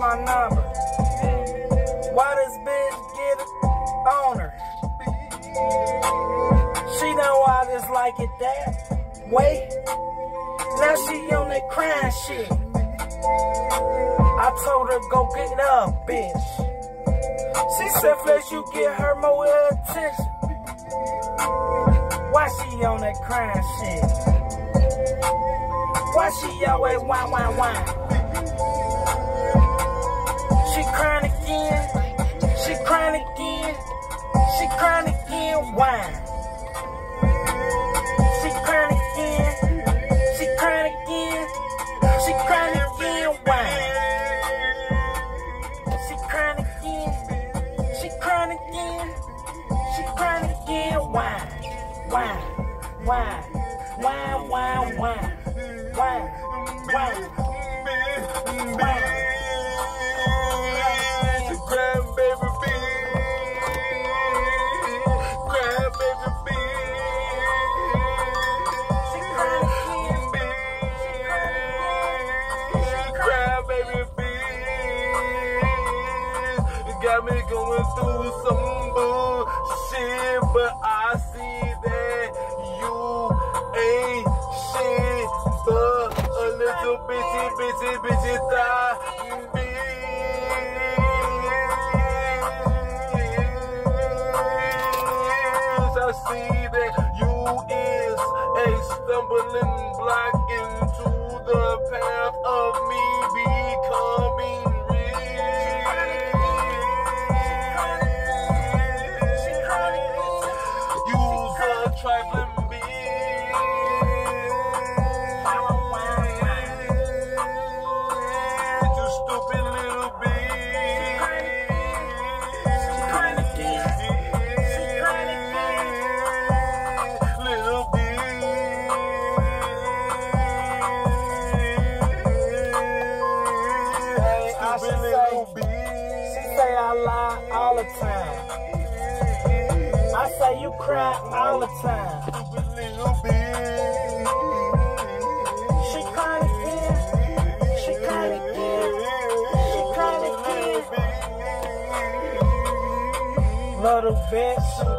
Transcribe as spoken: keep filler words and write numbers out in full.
my number. Why this bitch get it on her? She know I just like it that way. Now she on that crying shit. I told her go get up, bitch. She said flex you get her more attention. Why she on that crying shit? Why she always whine, whine, whine? She crying again. She crying again. She crying again. Whine. She crying again. She crying again. She crying again. Whine. She crying again. She crying again. She crying again. Whine. Whine. Whine. Whine. Whine. Whine. Whine, whine, whine. She crying, baby B. Crying, baby B. She crying B. She crying, baby B. Got me going through some bullshit, but I see that you ain't shit. But a little bitty, bitty, bitty thigh, bitch. I see that you is a stumbling block into the path of me becoming rich. You's a trifling all the time. I say you cry all the time. She crying again. She crying again. She crying again. Little bitch.